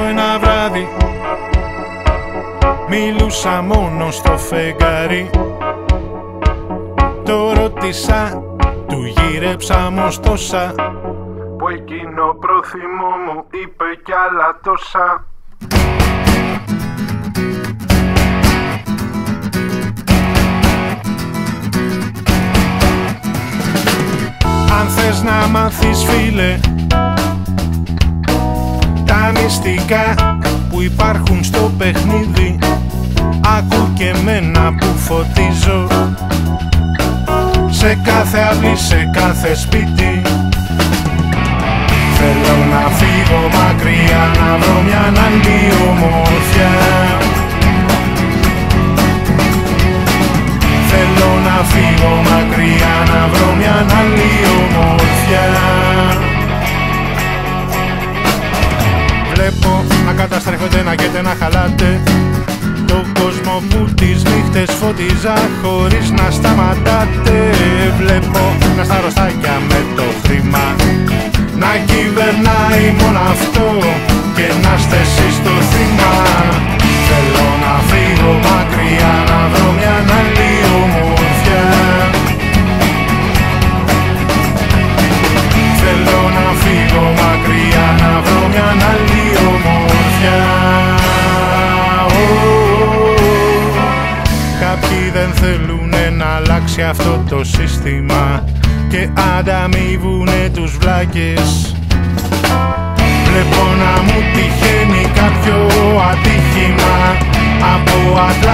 ένα βράδυ μιλούσα μόνο στο φεγγάρι. Το ρώτησα, του γύρεψα όμως τόσα, που εκείνο πρόθυμο μου είπε κι άλλα τόσα. Αν θες να μάθεις φίλε τα μυστικά που υπάρχουν στο παιχνίδι, άκου και εμένα που φωτίζω σε κάθε αυλή, σε κάθε σπίτι. Θέλω να φύγω μακριά, να βρω μια άλλη ομορφιά. Θέλω να φύγω μακριά, να βρω μια άλλη ομορφιά. Βλέπω να καταστρέφεται, να καίτε, να χαλάτε τον κόσμο που τις νύχτες φώτιζα χωρίς να σταματάτε. Βλέπω να στα ρωστάκια με το χρήμα να κυβερνάει μόνο αυτό και να είστε εσείς το θύμα. Θέλω να φύγω μακριά, να βρω μια άλλη ομορφιά. Θέλω να φύγω μακριά, να βρω μια άλλη ομορφιά. Κάποιοι δεν θέλουνε να αλλάξει αυτό το σύστημα και ανταμείβουνε τους βλάκες. Βλέπω να μου τυχαίνει κάποιο ατύχημα από Ατλάντα